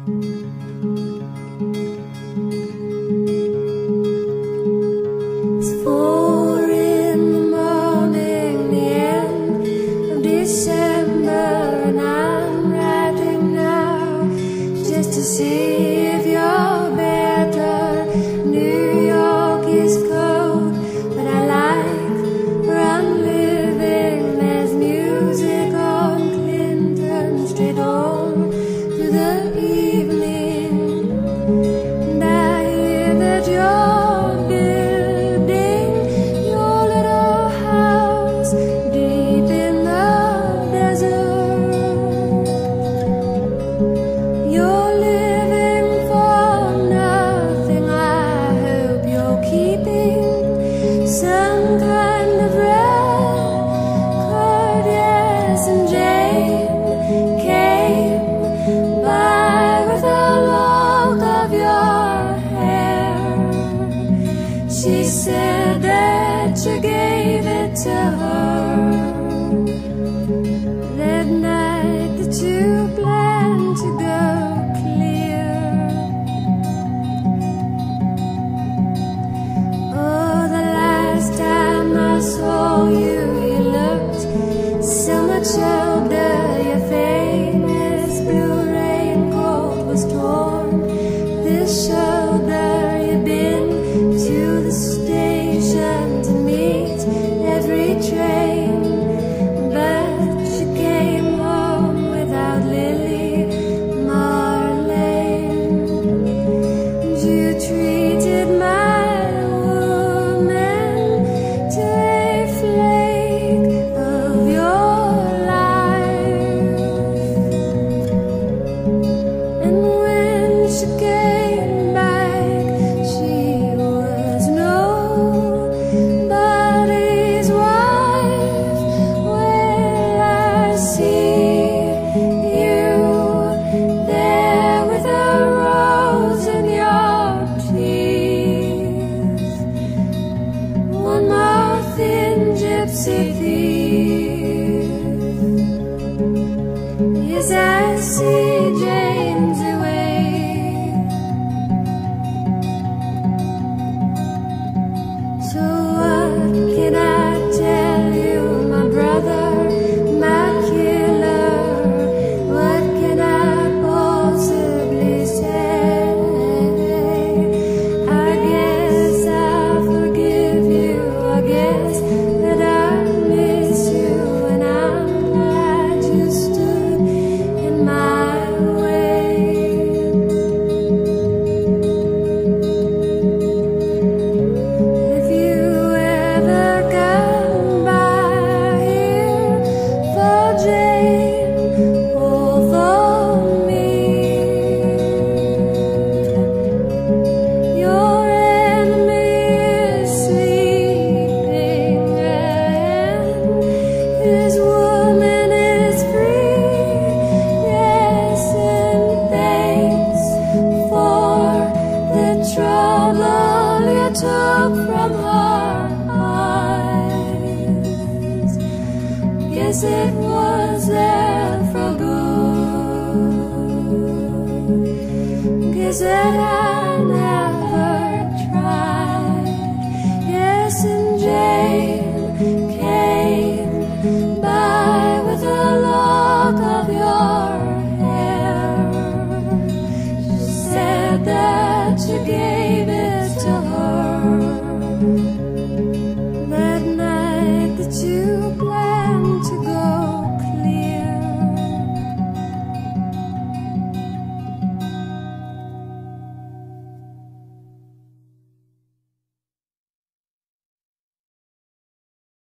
It's 4 in the morning, the end of December, and I'm writing now just to see if you're better. New York is cold, but I like where I'm living. There's music on Clinton Street all through the evening, and I hear that you're building your little house deep in the desert. You're living for nothing. I hope you're keeping some kind of record. Yes, and Jane came by with a lock of your hair. She said that you gave it to her that night that you planned to go clear. Oh, the last time I saw you, you looked so much older. Your famous blue raincoat was torn this shoulder. You've been to the station to meet every train, but you came home without Lily Marlene. And you treated my woman to a flake of your life. And when she came back, she was nobody's wife. Well, I see you there with a rose in your teeth, one more thin gypsy thief. Yes, I see Jane's away. So what can I tell you, my brother, my killer? What can I possibly say? I guess I'll forgive you. I guess that I miss you, and I'm glad you stood in my way. If you ever come by here for Jane or for me, your enemy is sleeping and his woman is free. Yes, and thanks for the trouble you took from her eyes. Guess it was there for good. Guess that I never tried. Yes, and Jane came by with a lock of your hair. She said that you gave